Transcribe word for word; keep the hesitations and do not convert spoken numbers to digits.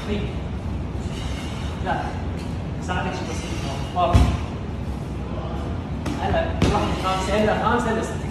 خفيف. لا ساعدك شيء بسيط واضح. هلا واحدة خامسة، هلا خامسة هلا ستة.